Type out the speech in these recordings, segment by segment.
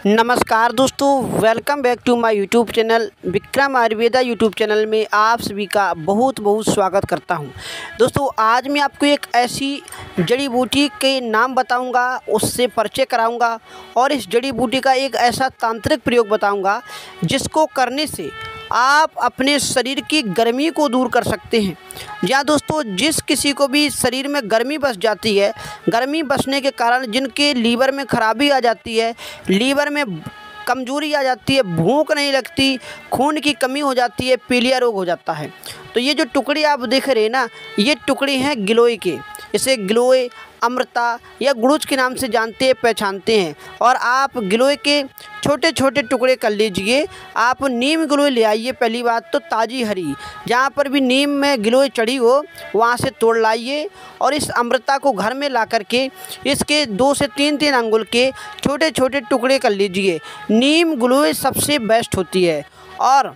नमस्कार दोस्तों, welcome back to my YouTube channel Vikram Ayurveda YouTube channel में आप सभी का बहुत बहुत स्वागत करता हूं। दोस्तों, आज मैं आपको एक ऐसी जड़ी बूटी के नाम बताऊंगा, उससे परिचय कराऊंगा और इस जड़ी बूटी का एक ऐसा तांत्रिक प्रयोग बताऊंगा जिसको करने से आप अपने शरीर की गर्मी को दूर कर सकते हैं। या दोस्तों, जिस किसी को भी शरीर में गर्मी बस जाती है, गर्मी बसने के कारण जिनके लीवर में खराबी आ जाती है, लीवर में कमजोरी आ जाती है, भूख नहीं लगती, खून की कमी हो जाती है, पीलिया रोग हो जाता है, तो ये जो टुकड़े आप देख रहे हैं ना, ये टुकड़े हैं गिलोय के। इसे गिलोय, अमृता या गुड़ुच के नाम से जानते पहचानते हैं। और आप गिलोय के छोटे छोटे टुकड़े कर लीजिए। आप नीम गिलोय ले आइए, पहली बात तो ताज़ी हरी, जहाँ पर भी नीम में गिलोय चढ़ी हो वहाँ से तोड़ लाइए और इस अमृता को घर में ला करके इसके 2 से 3 अंगुल के छोटे छोटे टुकड़े कर लीजिए। नीम गिलोय सबसे बेस्ट होती है। और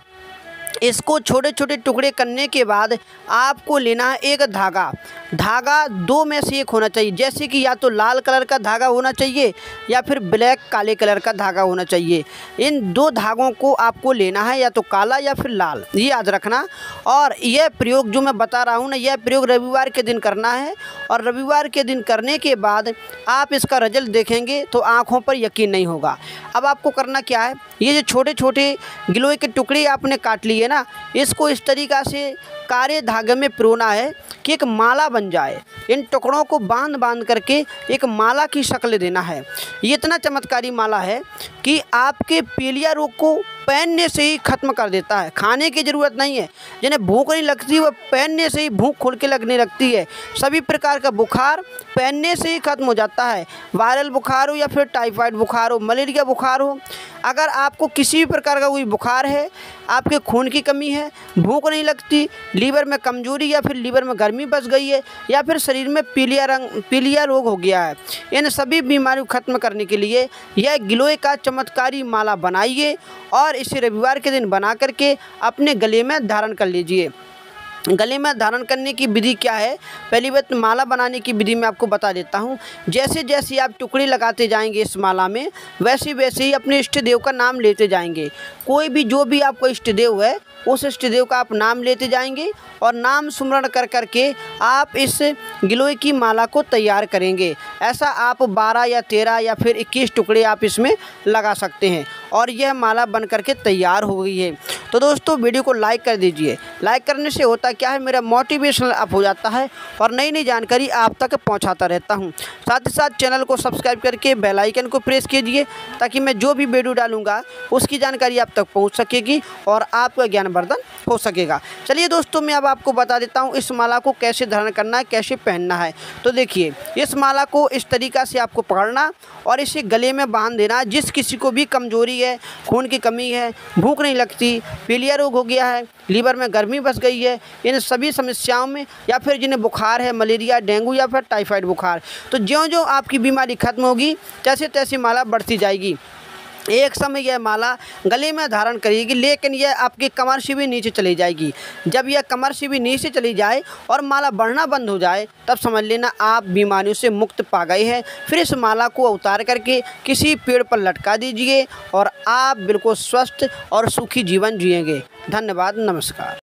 इसको छोटे छोटे टुकड़े करने के बाद आपको लेना है एक धागा। धागा 2 में से एक होना चाहिए, जैसे कि या तो लाल कलर का धागा होना चाहिए या फिर ब्लैक काले कलर का धागा होना चाहिए। इन 2 धागों को आपको लेना है, या तो काला या फिर लाल, ये याद रखना। और यह प्रयोग जो मैं बता रहा हूँ ना, यह प्रयोग रविवार के दिन करना है। और रविवार के दिन करने के बाद आप इसका रिजल्ट देखेंगे तो आँखों पर यकीन नहीं होगा। अब आपको करना क्या है, ये जो छोटे छोटे गिलोय के टुकड़े आपने काट लिए ना, इसको इस तरीक़ा से काले धागे में पिरोना है कि एक माला बन जाए। इन टुकड़ों को बांध बांध करके एक माला की शक्ल देना है। ये इतना चमत्कारी माला है कि आपके पीलिया रोग को पहनने से ही ख़त्म कर देता है। खाने की ज़रूरत नहीं है। जिन्हें भूख नहीं लगती वह पहनने से ही भूख खुल के लगने लगती है। सभी प्रकार का बुखार पहनने से ही ख़त्म हो जाता है। वायरल बुखार हो या फिर टाइफाइड बुखार हो, मलेरिया बुखार हो, अगर आपको किसी भी प्रकार का कोई बुखार है, आपके खून की कमी है, भूख नहीं लगती, लीवर में कमजोरी या फिर लीवर में गर्मी बस गई है, या फिर शरीर में पीलिया रोग हो गया है, इन सभी बीमारियों को ख़त्म करने के लिए यह गिलोय का चमत्कारी माला बनाइए और इसे रविवार के दिन बना करके अपने गले में धारण कर लीजिए। गले में धारण करने की विधि क्या है, पहली बात माला बनाने की विधि मैं आपको बता देता हूँ। जैसे जैसे आप टुकड़े लगाते जाएंगे इस माला में, वैसे वैसे ही अपने इष्ट देव का नाम लेते जाएंगे। कोई भी जो भी आपका इष्ट देव है, उस इष्ट देव का आप नाम लेते जाएंगे और नाम सुमरण कर करके आप इस गिलोय की माला को तैयार करेंगे। ऐसा आप 12 या 13 या फिर 21 टुकड़े आप इसमें लगा सकते हैं और यह माला बन करके तैयार हो गई है। तो दोस्तों, वीडियो को लाइक कर दीजिए। लाइक करने से होता क्या है, मेरा मोटिवेशन अप हो जाता है और नई नई जानकारी आप तक पहुंचाता रहता हूं। साथ ही साथ चैनल को सब्सक्राइब करके बेल आइकन को प्रेस कीजिए ताकि मैं जो भी वीडियो डालूंगा उसकी जानकारी आप तक पहुंच सकेगी और आपका ज्ञानवर्धन हो सकेगा। चलिए दोस्तों, मैं अब आपको बता देता हूँ इस माला को कैसे धारण करना है, कैसे पहनना है। तो देखिए, इस माला को इस तरीक़ा से आपको पकड़ना और इसे गले में बांध देना। जिस किसी को भी कमजोरी है, खून की कमी है, भूख नहीं लगती, पीलिया रोग हो गया है, लीवर में गर्मी बस गई है, इन सभी समस्याओं में, या फिर जिन्हें बुखार है, मलेरिया, डेंगू या फिर टाइफाइड बुखार, तो ज्यों-ज्यों आपकी बीमारी खत्म होगी तैसे तैसे माला बढ़ती जाएगी। एक समय यह माला गले में धारण करेगी, लेकिन यह आपकी कमर से भी नीचे चली जाएगी। जब यह कमर से भी नीचे चली जाए और माला बढ़ना बंद हो जाए, तब समझ लेना आप बीमारियों से मुक्त पा गए हैं। फिर इस माला को उतार करके किसी पेड़ पर लटका दीजिए और आप बिल्कुल स्वस्थ और सुखी जीवन जिएंगे। धन्यवाद, नमस्कार।